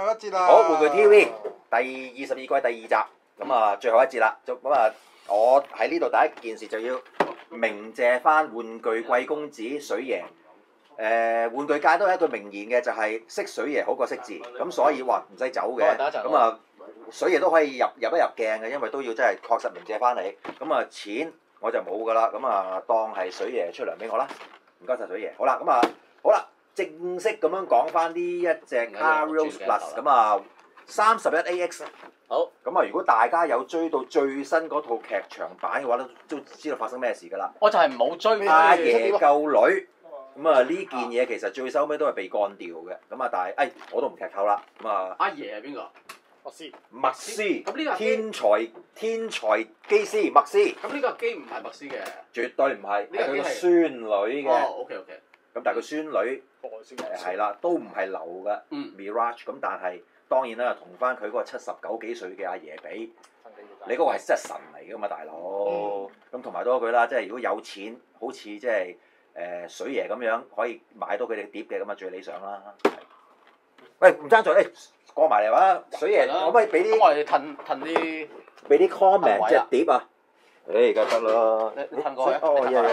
一節啦。 好，玩具 TV 第22季第2集，咁啊最後一節啦，咁啊我喺呢度第一件事就要鳴謝翻玩具貴公子水爺。玩具界都有一句名言嘅，就係識水爺好過識字，咁所以話唔使走嘅，咁啊水爺都可以入一入鏡嘅，因為都要真係確實鳴謝翻你。咁啊錢我就冇㗎啦，咁啊當係水爺出糧俾我啦，唔該晒水爺。好啦，咁啊好啦，正式咁樣講翻呢一隻 Kairos Plus， 咁啊31AX。好，咁啊如果大家有追到最新嗰套劇場版嘅話，都知道發生咩事㗎啦。 我就係冇追阿爺救女。咁啊呢件嘢其實最收尾都係被幹掉嘅，咁啊但係我都唔劇透啦，咁啊阿爺係邊個？ 麥斯， 咁呢個天才機師麥斯， 咁呢個機唔係麥斯嘅， 絕對唔係， 呢個機係佢個孫女嘅。 哦，OK， 咁但係佢孫女係啦，都唔係流嘅 Mirage， 咁但係當然啦，同翻佢嗰個79幾歲嘅阿爺比，你嗰個係真係神嚟㗎嘛，大佬。咁同埋多一句啦，即係如果有錢，好似即係。水爺咁樣可以買到佢哋碟嘅，咁啊最理想啦。喂，唔爭在，過埋嚟話水爺，可唔可以俾啲？ 咁我哋褪啲， 俾啲 comment 隻碟啊！而家得啦。 你褪過去。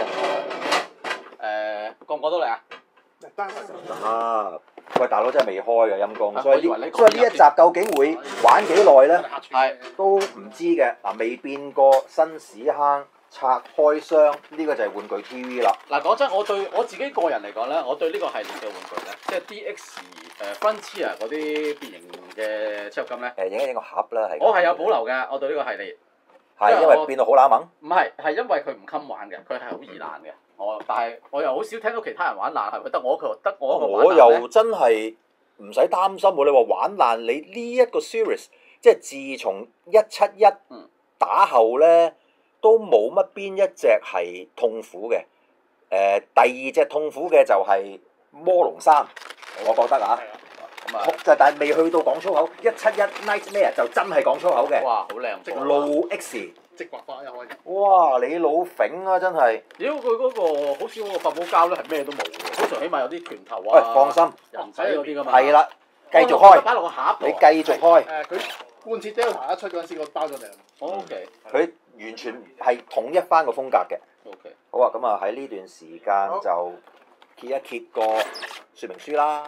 過唔過到嚟啊？ 得。喂，大佬真係未開嘅陰公，所以呢一集究竟會玩幾耐咧？ 係都唔知嘅。嗱，未變過新屎坑。拆開箱呢個就係玩具 TV 啦。 嗱，講真，我對我自己個人嚟講咧，我對呢個系列嘅玩具咧，即係 DX Frontier 嗰啲變形嘅超合金咧， 影一個盒啦，係。 我係有保留嘅，我對呢個系列。 係因為變到好冷猛。 唔係，係因為佢唔襟玩嘅，佢係好易爛嘅。但係我又好少聽到其他人玩爛，係咪得我一個玩爛咧？ 我又真係唔使擔心喎！你話玩爛你呢一個 series， 即係自從171打後咧。都冇乜邊一隻係痛苦嘅，第二隻痛苦嘅就係魔龍3，我覺得啊，就但係未去到講粗口，171 Nightmare 就真係講粗口嘅。 哇，好靚！ 路 X， 即畫花一開。 哇，你老揈啊，真係！ 屌佢嗰個好似嗰個發泡膠咧係咩都冇嘅，通常起碼有啲拳頭啊。 喂，放心， 人仔嗰啲㗎嘛。 係啦，繼續開。 擺落個盒度。 你繼續開。 佢貫徹 Delta 一出嗰陣時，我包咗你。 OK。 佢完全係統一翻個風格嘅。 OK。 好啊，咁啊喺呢段時間就揭一揭個說明書啦。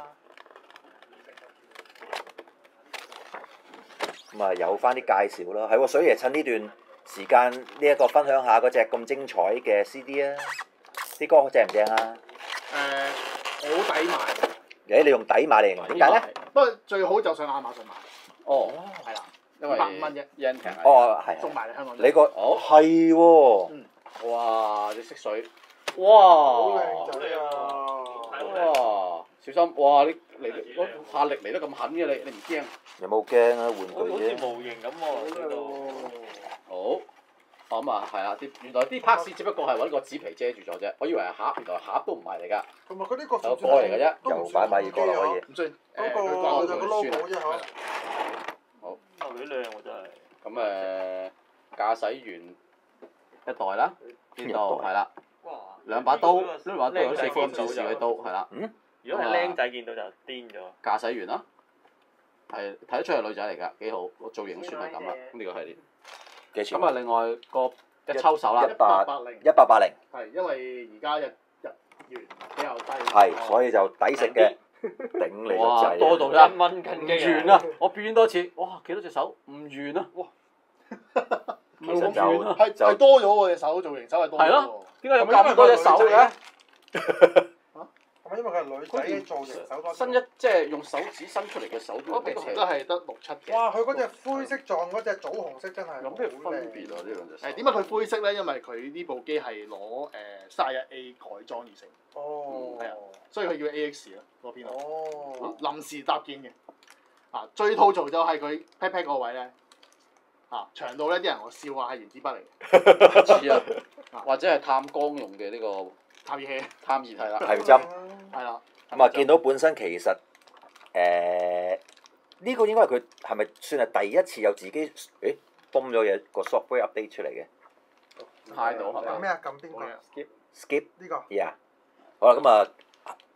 咁啊有翻啲介紹啦，係喎，水爺趁呢段時間呢一個分享下嗰隻咁精彩嘅 CD 啊！啲歌正唔正啊？ 好抵買嘅。 你用抵買嚟形容點解咧？ 不過最好就上亞馬遜買。 哦， 係啦。 因為 150蚊啫。 yen 平。 哦，係。 送埋嚟香港。 你個係喎。 哇！啲色水，哇！ 好靚仔啊！ 哇！小心！哇！你嚟嗰下力嚟得咁狠嘅你唔驚？ 有冇驚啊？玩具啫。 好似模型咁喎， 好。咁啊，係啊！原來啲 parts 只不過係揾個紙皮遮住咗啫，我以為係盒，原來盒都唔係嚟㗎。 同埋佢呢個有歌嚟嘅啫， 又擺埋耳歌啦可以。 唔算。 嗰個就個 logo 啫嗬。 好。 幾靚喎真係。 咁駕駛員一代啦，呢度係啦，兩把刀，呢把刀好似劍戰士嘅刀係啦。 如果係僆仔見到就癲咗。 駕駛員啦，係睇得出係女仔嚟㗎，幾好，個造型算係咁啦。呢個系列。 幾錢？ 咁啊，另外個一抽手啦 ，1880。 1880。 係因為而家日元比較低。 係，所以就抵食嘅。頂你個哇！ 掣。 多到 1蚊斤唔完啊！我變多次，哇！幾多隻手唔完啊！哇！ 其實就係多咗喎，隻手造型手係多咗喎。 係咯，點解有咁多隻手嘅？ 係咪因為佢係女仔造型手多？ 伸一即係用手指伸出嚟嘅手都其實都係得6、7嘅。 哇！佢嗰隻灰色撞嗰隻棗紅色真係有咩分別啊？呢兩隻手？ 點解佢灰色咧？因為佢呢部機係攞31A 改裝而成。 哦。 係啊，所以佢叫 AX 啊，嗰邊哦。 臨時搭建嘅。最吐槽就係佢 pat pat 嗰位咧。長到咧啲人我笑話係原子筆嚟嘅。 似啊，或者係探光用嘅呢個探熱器。 探熱係啦。 係針。 係啦。 咁啊，見到本身其實呢個應該係佢係咪算係第一次有自己崩咗嘢個 software update 出嚟嘅？ 態度係嘛？ 撳咩啊？撳邊個 ？Skip 呢個。 Yeah。好啦，咁啊，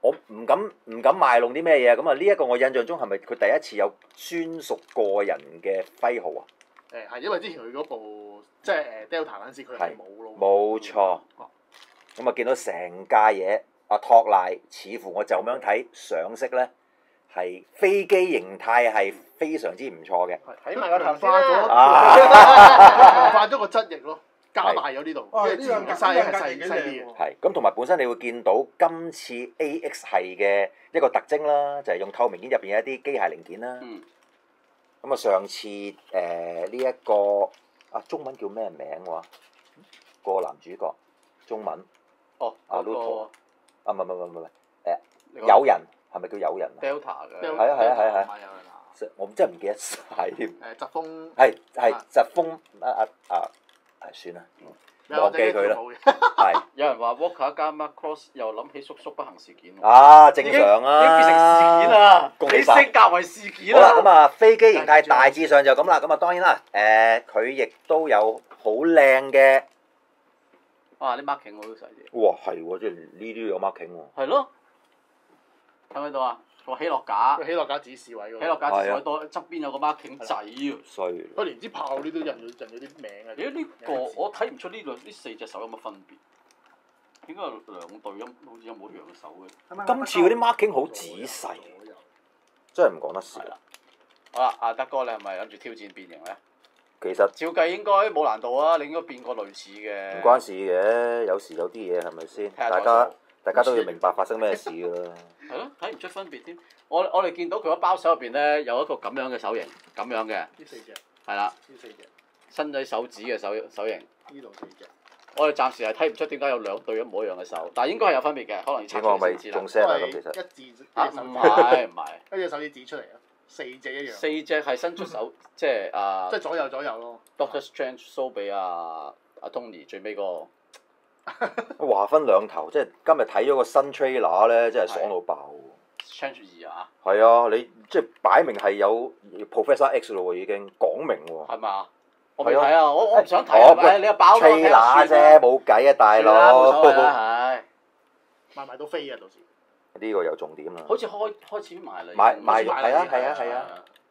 我唔敢賣弄啲咩嘢，咁啊呢一個我印象中係咪佢第一次有專屬個人嘅徽號啊？ 係因為之前佢嗰部即係Delta 嗰陣時，佢係冇咯。 冇錯。咁啊見到成架嘢，阿托賴似乎我就咁樣睇上色咧，係飛機形態係非常之唔錯嘅。 睇埋個頭先化咗， 啦。 化咗個側翼咯，加大咗呢度，因為之前嘅西係細啲嘅。 係，咁同埋本身你會見到今次 AX 系嘅一個特徵啦，就係用透明件入邊有一啲機械零件啦。咁啊，上次呢一個中文叫咩名話？個男主角中文阿 Luthor 唔係友人係咪叫友人啊 Delta 嘅。 係。我真係唔記得晒添。 疾風係疾風算啦，忘記佢啦。係。 有人話 Walker 加 Macross 又諗起叔叔不幸事件喎。 正常啊。 已經變成事件啦，你恭喜晒升格為事件好啦， 啦。 咁啊飛機形態大致上就咁啦。咁啊當然啦，佢亦都有好靚嘅。 啲 marking 我都細啲。 哇，係喎，即係呢啲有 marking 喎。 係咯。睇唔睇到啊？個起落架。 起落架指示位嗰個。 起落架指示位多，側邊有個 marking 仔喎。 衰。 佢連支炮呢都印咗啲名啊！ 咦？呢個我睇唔出呢4隻手有乜分別？應該有兩對好似有冇兩手嘅。 今次嗰啲 marking 好仔細，真係唔講得笑。 好啦，阿德哥，你係咪諗住挑戰變形咧？ 其實照計應該冇難度啊！你應該變過類似嘅。 唔關事嘅，有時有啲嘢係咪先？大家都要明白發生咩事㗎啦。 係咯，睇唔出分別添。我哋見到佢嗰包手入邊咧，有一個咁樣嘅手型，咁樣嘅。 呢4隻。 係啦。 呢4隻。 伸仔手指嘅手型。 呢度4隻。 我哋暫時係睇唔出點解有兩對一模一樣嘅手，但係應該係有分別嘅，可能要拆呢個咪先知啦。 仲聲啦咁其實。 唔係。 一隻手指指出嚟啊！4隻一樣。 4隻係伸出手，即係即係左右咯。 Doctor Strange show 俾阿 Tony 最尾個。 話分兩頭，即係今日睇咗個新 trailer 咧，真係爽到爆喎。 Strange 2啊！ 係啊，你即係擺明係有 Professor X 咯喎，已經講明喎。 係嘛？我未睇啊！我唔想睇。你又爆咗睇下啫，冇計啊，大佬。 冇所謂啦，係。 賣到飛啊！到時。 呢個有重點啦。 好似開始賣啦。 賣係啊。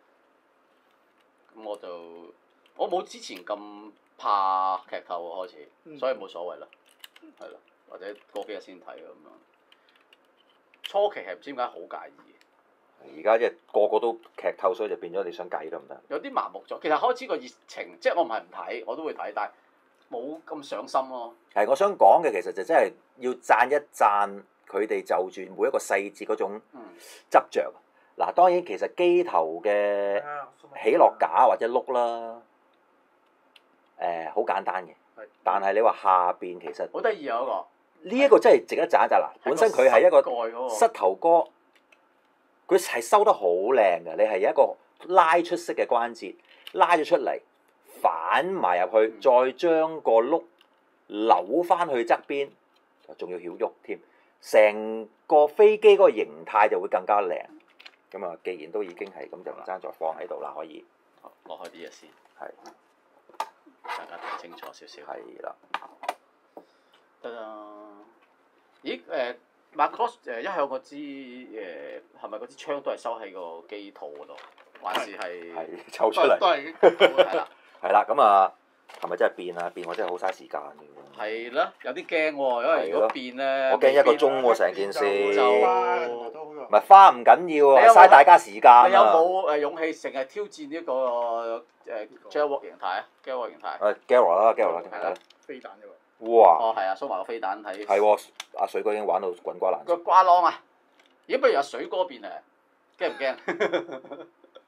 咁我冇之前咁怕劇透喎，開始，所以冇所謂啦。係啦，或者過幾日先睇咁樣。初期係唔知點解好介意。 而家即係個個都劇透，所以就變咗你想計得唔得？ 有啲麻木咗，其實開始個熱情，即係我唔睇，我都會睇，但係冇咁上心咯。 係，我想講嘅其實就真係要讚一讚佢哋就住每一個細節嗰種執著。嗱，當然其實機頭嘅起落架或者轆啦，好簡單嘅。但係你話下邊其實好得意啊嗰個。 呢一個真係值得讚一讚嗱，本身佢係一個膝頭哥，佢係收得好靚嘅。你係一個拉出式嘅關節，拉咗出嚟，反埋入去，再將個轆扭翻去側邊，仲要曉喐添，成個飛機嗰個形態就會更加靚。咁啊，既然都已經係咁，就唔爭再放喺度啦，可以攞開啲嘢先。係。大家睇清楚少少。 係啦。 得啦。咦Macross 一向嗰支係咪嗰支槍都係收喺個機套嗰度，還是係抽出嚟？ 都係。 係啦。 係啦，咁啊，係咪真係變啊？變我真係好嘥時間嘅喎。 係啦，有啲驚喎，因為如果變咧， 我驚1個鐘喎成件事。 唔係花唔緊要喎，嘥大家時間啊！ 你有冇勇氣成日挑戰呢個Jailwalk 形態啊 ？Jailwalk 形態。 Gera 啦，Gera 啦， 係啦。 飛彈啫喎。 哇！ 係啊，蘇埋個飛彈睇。 係喎，阿水哥已經玩到滾瓜爛。 個瓜啷啊！咦，不如阿水哥變啊？驚唔驚？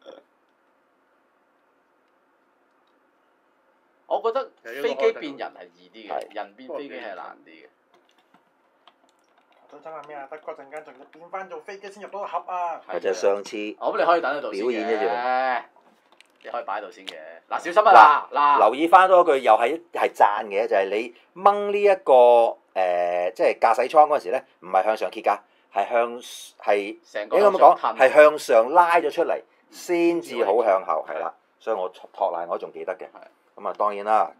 我覺得飛機變人係易啲嘅，人變飛機係難啲嘅。 都真係咩啊？德國陣間仲要變翻做飛機先入到個盒啊！ 係就係上次。 咁你可以等喺度表演啫啫。你可以擺喺度先嘅。嗱，小心啊！嗱， 留意翻多一句，又係讚嘅，就係你掹呢一個即係駕駛艙嗰陣時咧，唔係向上揭㗎，係成個應該咁講，係向上拉咗出嚟先至好向後，係啦。所以我托賴我仲記得嘅。咁啊，當然啦，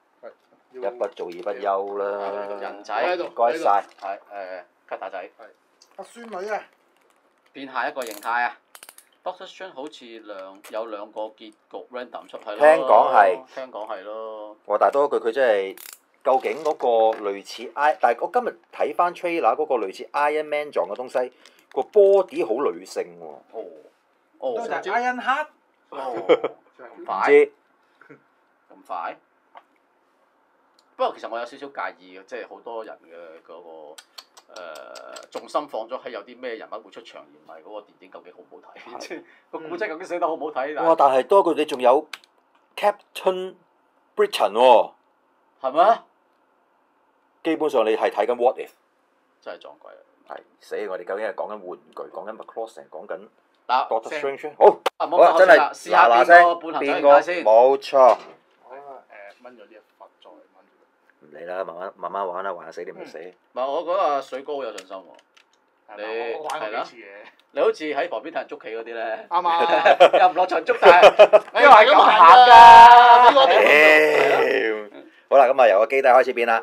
一不做二不休啦。 人仔， 唔該晒。 係cut 打仔。 阿孫女啊， 變下一個形態啊！Doctor Strange 好似有兩個結局 random 出係咯， 聽講係聽講係咯。 我大多一句，佢真係究竟嗰個類似但係我今日睇翻 trailer 嗰個類似 Iron Man 狀嘅東西，個 body 好女性喎。 哦都就係哦， Iron Heart。 咁唔快知咁快？不過其實我有少少介意嘅，即係好多人嘅嗰個重心放咗喺有啲咩人物會出場，而唔係嗰個電影究竟好唔好睇，即係個古仔究竟寫得好唔好睇。 哇！但係多句你仲有 Captain Britain 喎， 係咪？ 基本上你係睇緊 What If。 真係撞鬼啦！ 係死！我哋究竟係講緊玩具，講緊 McCloskey，講緊嗱 Doctor Strange。好， 唔好好啦，真係試下嗱嗱變個半聲行走變個形態先。 冇錯。 我掹咗啲佛再掹咗。 唔理啦，慢慢玩啦，玩死你咪死。 唔係我覺得阿水哥好有信心喎。你我玩過係啦幾次嘅。 你好似喺旁邊睇人捉棋嗰啲咧， 啱啊！ 又唔落場捉，但係因因為係咁行㗎， 㗎。 呢個點好啦，咁啊由個機底開始變啦，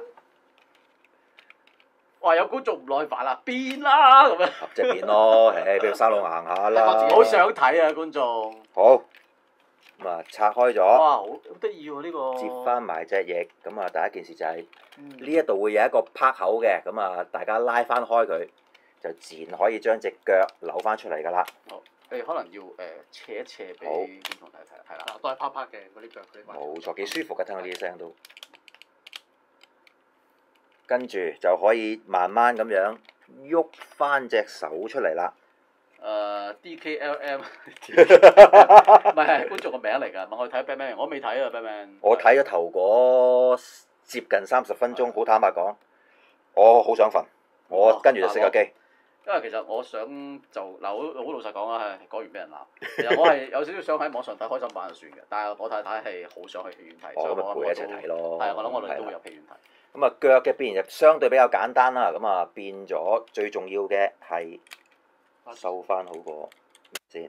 哇！有觀眾唔耐煩啦，變啦咁樣。 合隻變咯，俾個生路行下啦。 好想睇啊，觀眾！ 好，咁啊拆開咗， 哇，好得意喎呢個。 接翻埋隻翼，咁啊第一件事就係呢一度會有一個拍口嘅，咁啊大家拉翻開佢，就自然可以將隻腳扭翻出嚟㗎啦。 好，你可能要斜一斜俾好觀眾睇睇，係啦。 嗱，都係啪啪嘅嗰啲腳嗰啲位。 冇錯，幾舒服㗎，聽到呢啲聲都。跟住就可以慢慢咁樣喐翻隻手出嚟啦。 DKLM，唔係觀眾個名嚟㗎，問我睇 Batman，我未睇啊 Batman。 我睇咗頭嗰接近30分鐘，好坦白講，我好想瞓，我跟住就熄個機。 因為其實我想就嗱，好老實講啊，講完俾人鬧。其實我係有少少想喺網上睇開心版就算嘅，但係我太太係好想去戲院睇，所以咁咪我陪一齊睇咯。 係啊，我諗我哋都會係啦入戲院睇。 咁啊腳嘅變就相對比較簡單啦，咁啊變咗最重要嘅係收翻好個先，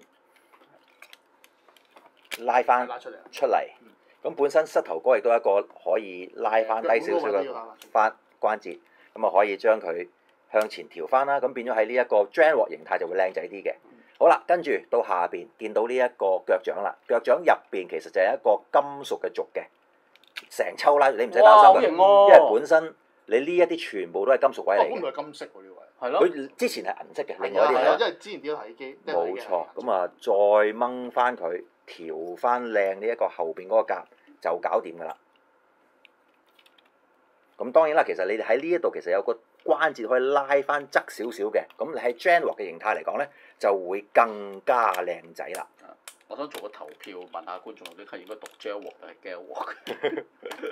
拉翻拉出嚟。 出嚟。咁本身膝頭哥亦都係一個可以拉翻低少少嘅翻關節，咁啊可以將佢向前調翻啦，咁變咗喺呢一個 Draenor 形態就會靚仔啲嘅。好啦，跟住到下邊見到呢一個腳掌啦，腳掌入邊其實就係一個金屬嘅軸嘅，成抽拉你唔使擔心嘅，因為本身你呢一啲全部都係金屬位哦， 嚟嘅。 咁佢係金色喎呢位。 係咯。 佢之前係銀色嘅，另外一啲係啊， 係因為之前點都睇機。 冇錯。咁啊，再掹翻佢，調翻靚呢一個後邊嗰個夾就搞掂㗎啦。咁當然啦，其實你哋喺呢一度其實有個關節可以拉翻側少少嘅，咁你喺 Draenor 嘅形態嚟講咧，就會更加靚仔啦。 我想做個投票，問下觀眾究竟係應該讀 Jailwalk 定係 Galwalk？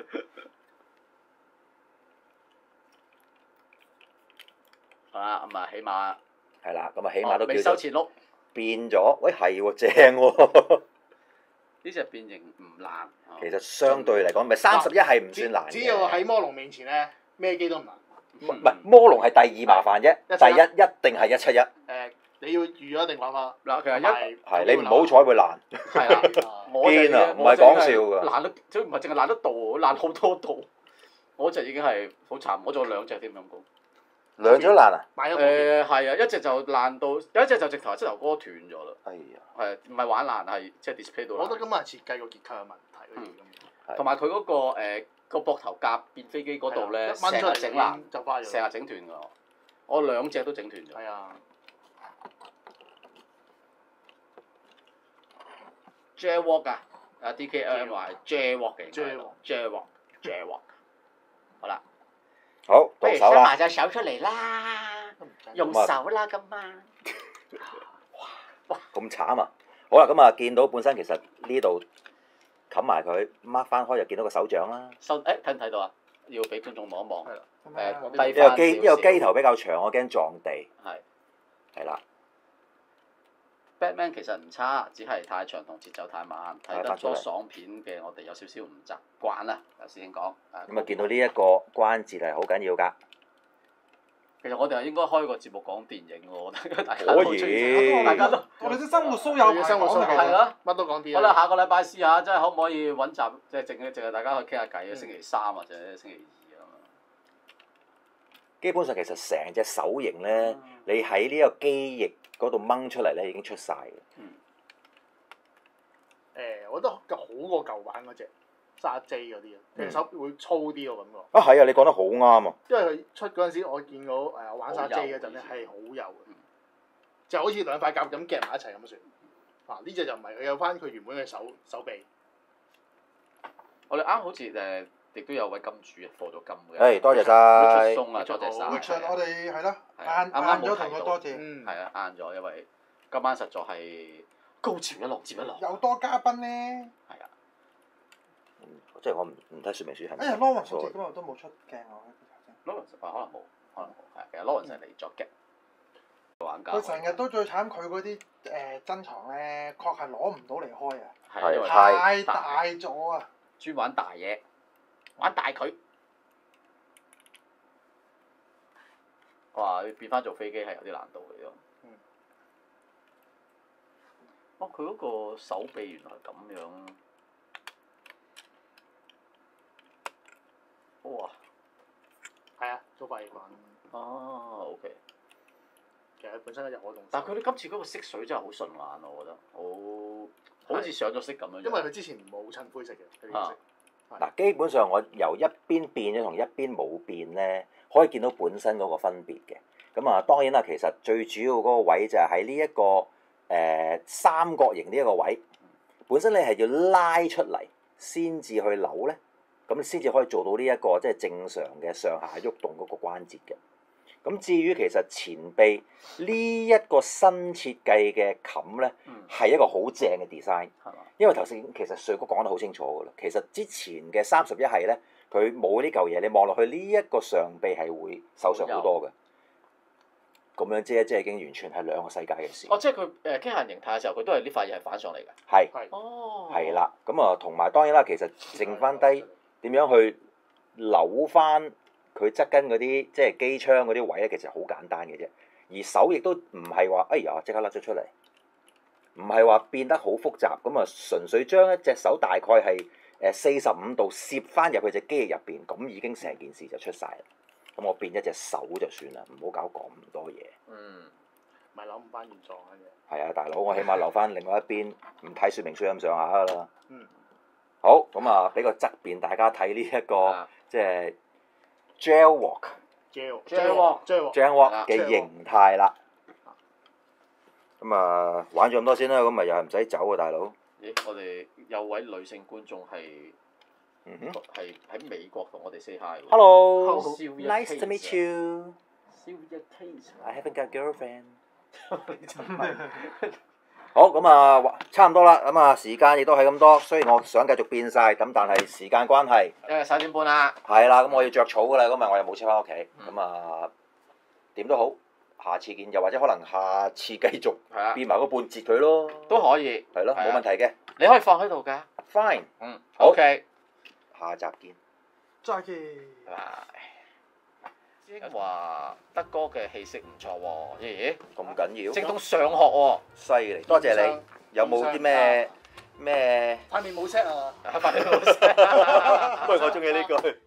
好啦，咁啊，起碼係啦，咁啊，起碼都未叫做收前碌， 變咗。喂，係喎，正喎。 呢隻變形唔難。 其實相對嚟講，咪31係唔算難嘅。 只要喺魔龍面前咧，咩機都唔難。 唔係魔龍係第2麻煩啫，第1一定係171。 你要預咗一定玩法。 嗱，其實係你唔好彩會爛。 係啦，我就堅啊唔係講笑㗎爛得，即唔係淨係爛得度，爛好多度。我隻已經係好慘，我仲有2隻添咁講。 兩隻都爛啊！ 買咗部係啊，一隻就爛到，有一隻就直頭膝頭哥斷咗啦。 哎呀， 係唔係玩爛係即係 display 到爛？ 我覺得根本係設計個結構有問題嗰啲咁。 同埋佢嗰個個膊頭夾變飛機嗰度咧， 一掹出嚟成日整爛， 就花咗。 成日整斷㗎。我2隻都整斷咗。 係啊。 Jaywalk 啊，DKLM 話係 Jaywalk 嘅 Jaywalk。 好啦， 好到手啦！ 埋隻手出嚟啦，用手啦咁啊！ 咁慘啊！好啦，咁啊見到本身其實呢度冚埋佢，mark 翻開就見到個手掌啦。 睇唔睇到啊？要俾觀眾望一望。 係啦。 低翻因為因為機頭比較長，我驚撞地。 係。 係啦。 Batman 其實唔差，只係太長同節奏太慢，睇得多爽片嘅我哋有少少唔習慣啦。頭先講。 咁啊，見到呢一個關節係好緊要㗎。 其實我哋係應該開個節目講電影喎，我覺得大家可都中意，大家都我哋啲生活騷有生活騷係咯， 乜都講啲。 好啦，下個禮拜試下，真係可唔可以揾集，即係淨係大家去傾下偈啊？星期3或者星期2咁基本上其實成隻手型咧，你喺呢個機翼嗰度掹出嚟咧已經出晒嘅。 我覺得好過舊版嗰只31J嗰啲啊，隻手會粗啲我感覺。 啊係啊，你講得好啱啊！ 因為佢出嗰陣時，我見到玩31J嗰陣咧係好幼嘅，就好似兩塊夾咁夾埋一齊咁算。呢只就唔係，佢有翻佢原本嘅手臂。 我哋啱好似亦都有位金主課咗金嘅。 多謝晒。 松啊，多謝晒。 活出我哋係咯， 啱晏咗冇提到同佢多謝。 係啊，晏咗，因為今晚實在係高潮一浪接一浪。 有多嘉賓咧。 係啊。 即係我唔睇說明書係咪？ 哎呀，Lawrence 好似今日都冇出鏡喎。 Lawrence 可能冇，係其實 Lawrence 係嚟作嘅玩家。 佢成日都最慘，佢嗰啲珍藏咧，確係攞唔到嚟開啊！ 係因為太大咗啊！ 專玩大嘢，玩大佢。哇！變翻做飛機係有啲難度嘅咯。佢嗰個手臂原來係咁樣。哇！ 係啊，做發翼慣。 OK。 其實本身一隻可動。 但係佢哋今次嗰個色水真係好順眼，我覺得好似上咗色咁樣。 因為佢之前冇襯灰色嘅，佢啲色。 嗱，基本上我由一邊變咗同一邊冇變咧，可以見到本身嗰個分別嘅。咁啊，當然啦，其實最主要嗰個位就係喺呢一個三角形呢一個位，本身你係要拉出嚟先至去扭咧，咁先至可以做到呢一個即係正常嘅上下喐動嗰個關節嘅。咁至於其實前臂呢一個新設計嘅冚咧，係一個好正嘅 design，因為頭先其實水哥講得好清楚㗎啦。其實之前嘅31係咧，佢冇呢嚿嘢，你望落去呢一個上臂係會受傷好多嘅。咁樣即係已經完全係兩個世界嘅事。 即係佢機械形態嘅時候，佢都係呢塊嘢係反上嚟嘅。 係。 哦。係啦，咁啊，同埋當然啦，其實剩翻低點樣去扭翻佢側跟嗰啲即係機槍嗰啲位咧，其實好簡單嘅啫。而手亦都唔係話哎呀即刻甩咗出嚟，唔係話變得好複雜。咁啊，純粹將一隻手大概係45度攝翻入去隻機翼入邊，咁已經成件事就出晒啦。咁我變一隻手就算啦，唔好搞咁多嘢。 咪扭唔翻原狀嘅啫。 係啊，大佬，我起碼留翻另外一邊，唔睇說明書咁上下噶啦。好，咁啊，俾個側邊大家睇呢一個即係 Jailwalk 嘅形態啦。咁啊，玩咗咁多先啦，咁咪又係唔使走啊，大佬。 咦？我哋有位女性觀眾係喺美國同我哋 say hi。 Hello，nice to meet you。I haven't got girlfriend。好，咁啊，差唔多啦，咁啊，時間亦都係咁多。雖然我想繼續變晒，咁但係時間關係。 因為9點半啦。係啦，咁我要着草噶啦，咁啊，我又冇車翻屋企，咁啊，點都好，下次見，又或者可能下次繼續變埋嗰半截佢咯。 都可以。 係咯，冇問題嘅。 你可以放喺度㗎。 Fine。 OK。 下集見。 再見。 拜拜。話德哥嘅氣息唔錯喎，咦？ 咁緊要？ 精通上學喎。 犀利，多謝你。有冇啲咩？ 塊面冇 set 啊！ 塊面冇 set。不過我中意呢句。